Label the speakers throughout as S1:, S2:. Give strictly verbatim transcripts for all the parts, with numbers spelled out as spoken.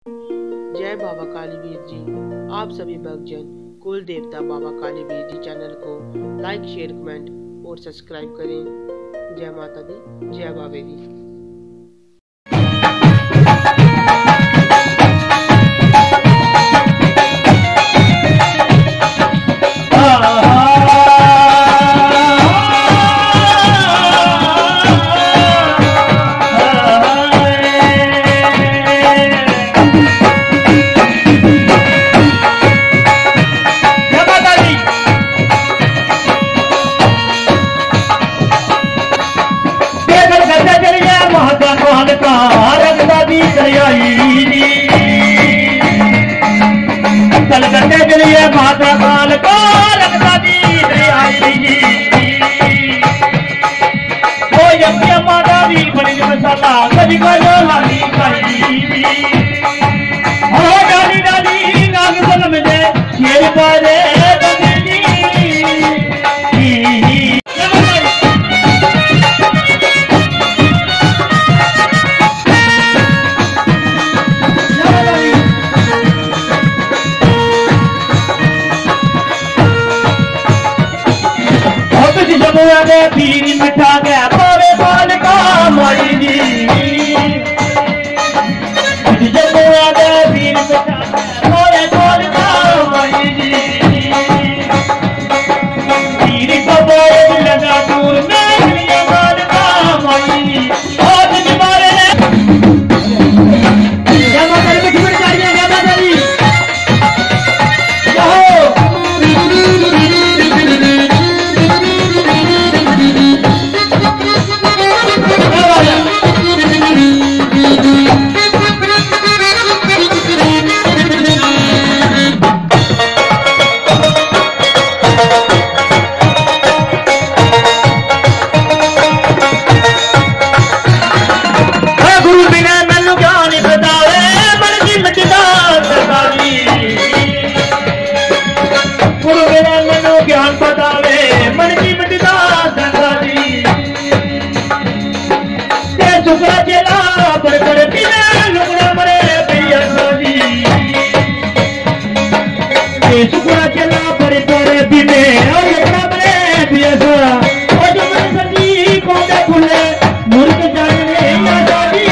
S1: जय बाबा कालीवीर जी। आप सभी भक्तजन कुल देवता बाबा कालीवीर जी चैनल को लाइक शेयर कमेंट और सब्सक्राइब करें। जय माता दी, जय बाबे दी। कल करते चलिए माता काल को रखता दी वो यज्ञ माता दी बड़ी मसाला कभी को हाली हो डाली डाली नाग सलम दे शेर पारे पीर मिठा गया पावे बाल का माई जी जमुआ दे पीर मिठा पावे बाल का माई जी पीर को बोल लगा दूर में लिया बाल का माई आज निवारे क्या माता रे बिठ चाहिए क्या माता री ज्ञान बतावे मन की मिटदा संसारी ते सुखा चेला पर कर बिना लुगड़ा मरे भैया सोजी ते सुखा चेला पर कर बिने और लुगड़ा मरे भैया सो ओ जो मन सजी कोंडे खुले मुर्ग जाने आजादी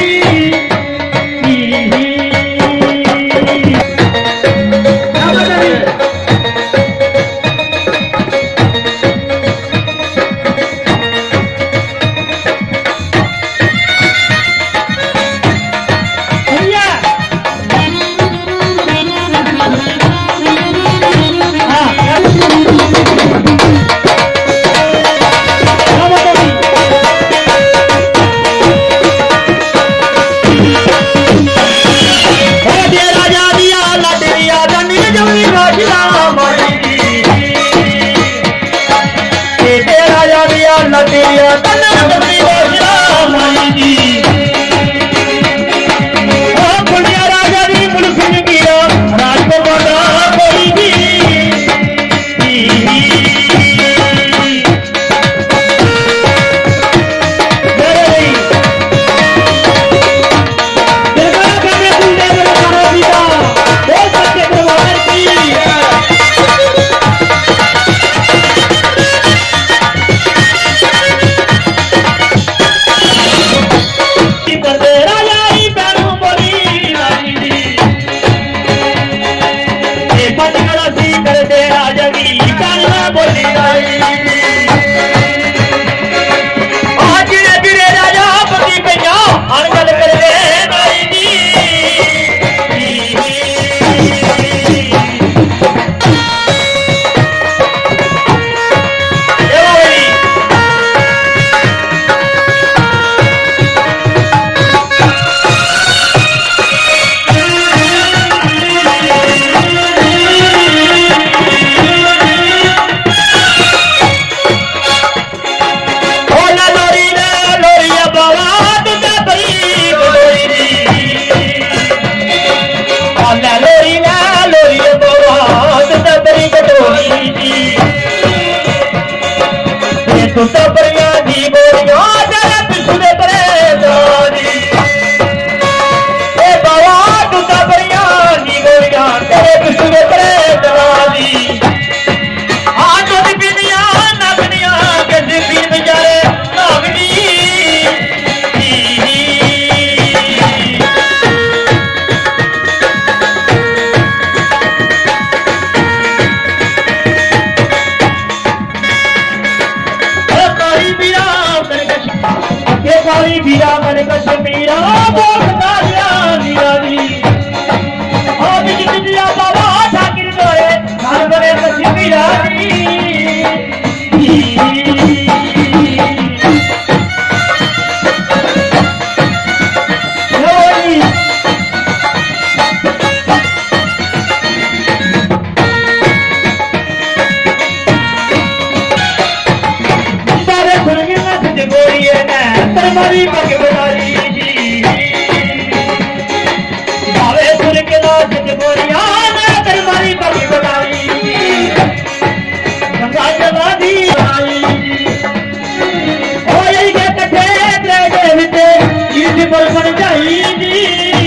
S1: लटिया तना बड़ी राजा माई जी ओ पुनिया राजा दी मुल्क में गिरा राज को बड़ा कोई भी तू तो परिया दी बोरिया जरा पिछले परे जानी ए बाबा तू तो
S2: सच बोलिया मैं तेरी मारी कभी बताई गंगा जवा दी आई हो यही के कठे तेरे विते इस पर बन जाई जी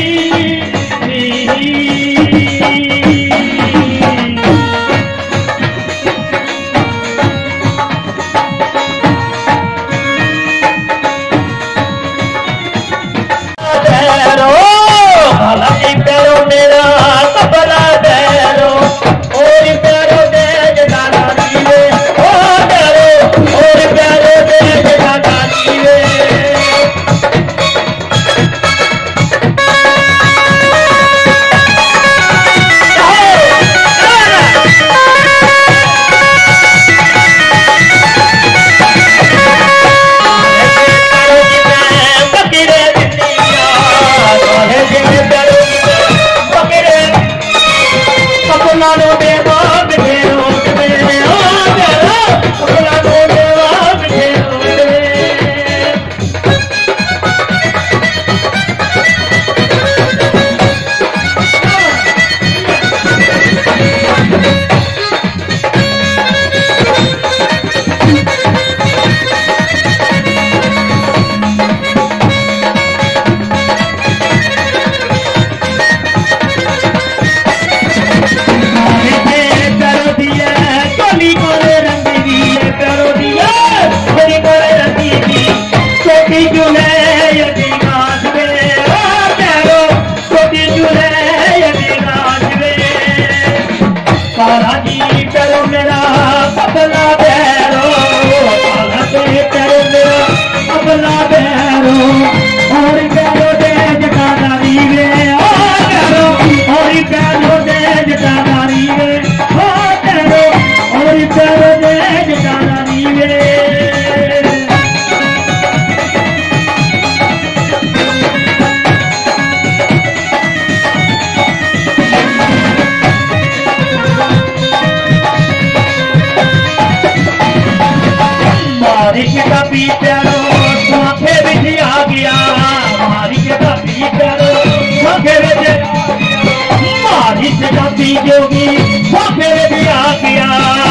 S2: जोगी फिर भी आ गया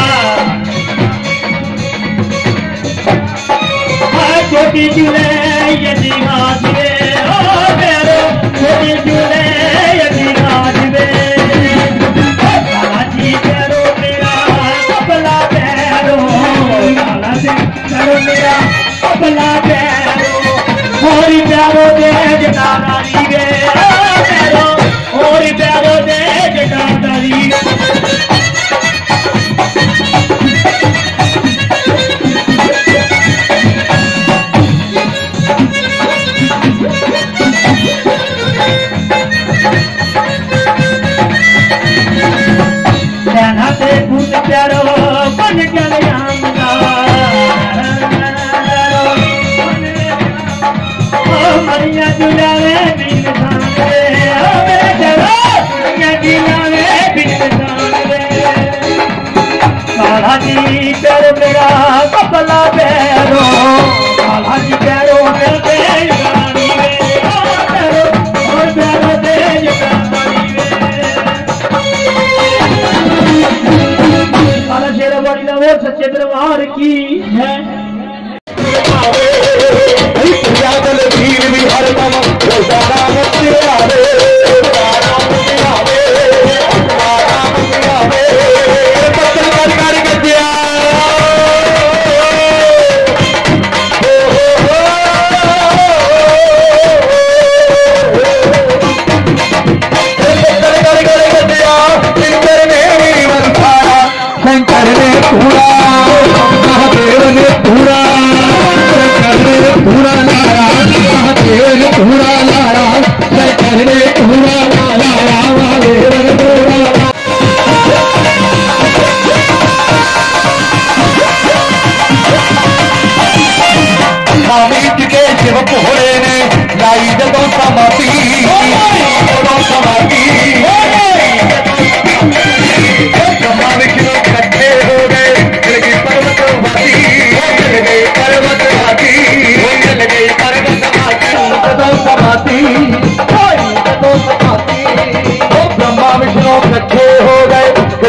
S2: छोटी जुले यदि हाजवे छोटी जुले यदि हाजवे जी करो मेरा अपना पैरो करो मेरा अपना पैरो होरी प्यारो दे जटाना गे होरी प्यारो दे जटाना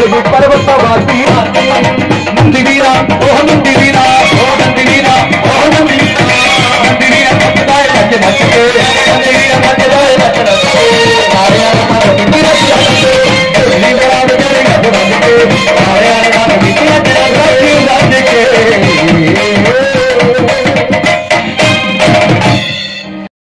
S2: पर्वतवासी